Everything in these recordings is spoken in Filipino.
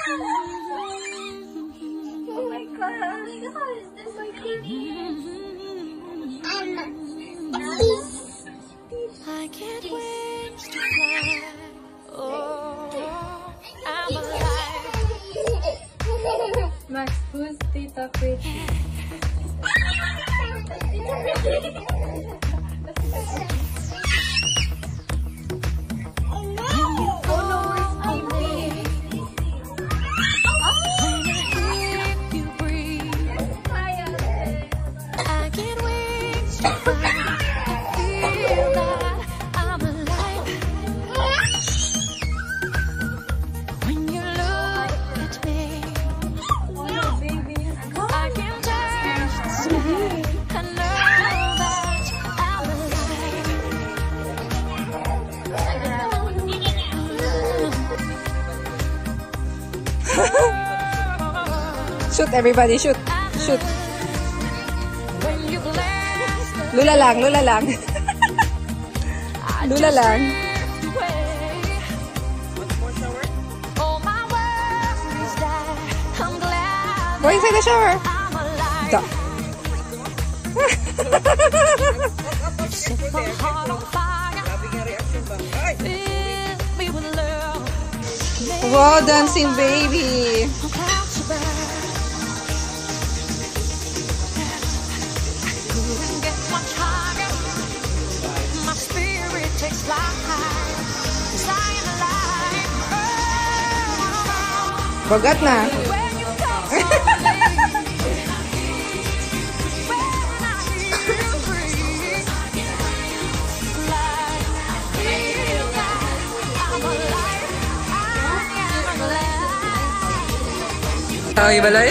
Oh my gosh. This is my I can't wait to fly. Oh, I'm alive. Max, who's Tita Pretty? Shoot, everybody, shoot. Shoot. Lula lang, lula lang. Lula lang. Go inside the shower. Duh. Wow, dancing baby. Bagat na. Ay, balay.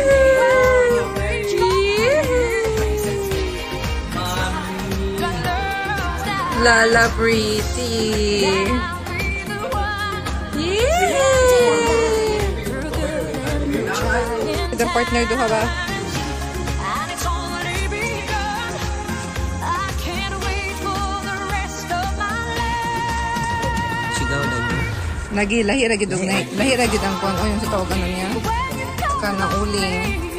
Lala Pretty. The partner do ba? Sigaw na niya. Lahi ra gid ang kuan o yung sa tawagan niya. Kanang uling.